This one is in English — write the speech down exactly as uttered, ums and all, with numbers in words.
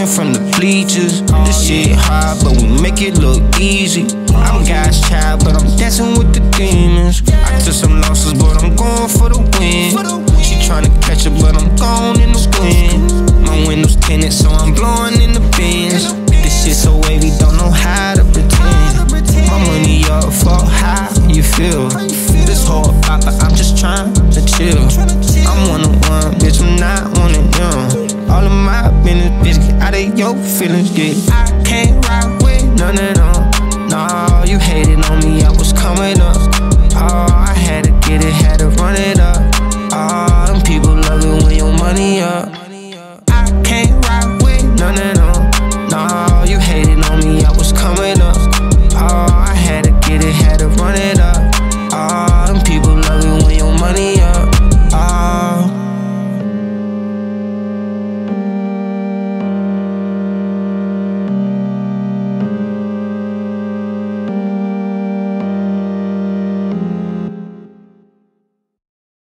watching from the bleachers. This shit hard, but we make it look easy. I'm God's child, but I'm dancing with the demons. I took some losses, but I'm going for the win. She tryna catch it, but I'm gone in the wind. My windows tinted, so I'm blowing in the bins. This shit so wavy, don't know how to pretend. My money up for how you feel. This whole pop, I'm just trying to chill. I'm one on one, bitch, I'm not one of them. All of my business, bitch, get out of your feelings, yeah. I can't rock with none of them. Nah, you hated on me, I was coming up. Oh, I had to get it, had to run it up. Oh, them people love it when your money up. I can't rock with none of them.